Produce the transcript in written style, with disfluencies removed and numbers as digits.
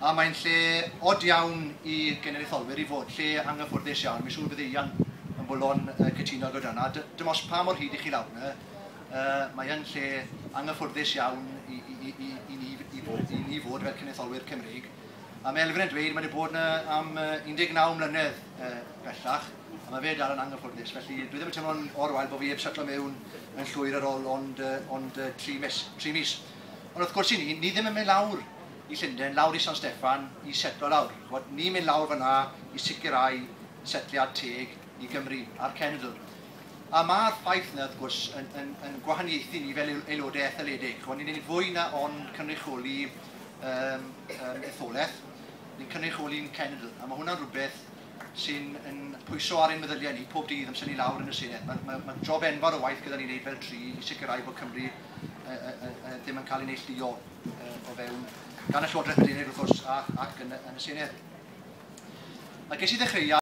A mae'n lle od iawn i genedlaetholwyr i fod, lle anghyfforddus iawn. Mi'n siŵr bydd Ian yn bolon cytuno gyda hwnna. Dim os pa mor hyd i chi lawr yna, mae'n lle anghyfforddus iawn i ni fod fel cenedlaetholwyr Cymreig. A mae Elfyn yn dweud mae wedi bod yna am 19 mlynedd bellach, a mae fe dal yn anghyfforddus. Felly dwi ddim yn teimlo'n orwael bod fi heb setlo mewn yn llwyr ar ôl ond 3 mis. Ond wrth gwrs ni ddim yn mynd lawr i Llundain, lawr i San Steffan, i setlo lawr. Ni'n mynd lawr fyna i sicrhau setliad teg i Gymru a'r cenedl. A mae'r ffaith yna, wrth gwrs, yn gwahaniaethu ni fel aelodau etholedig. Ni'n gwneud fwy na ond cynrychioli etholaeth, ni'n cynrychioli'n cenedl. A mae hwnna'n rhywbeth sy'n pwyso ar ein meddyliau ni pob dydd amser ni lawr yn y Senedd. Mae job enfawr o waith gyda ni'n gwneud fel tri i sicrhau bod Cymru ddim yn cael ei neilltuo o fewn gan y Llywodraeth Brydeinig wrth gwrs ac yn y Senedd. A ges i ddechreuad